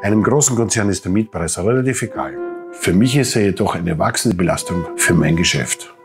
Einem großen Konzern ist der Mietpreis relativ egal. Für mich ist er jedoch eine wachsende Belastung für mein Geschäft.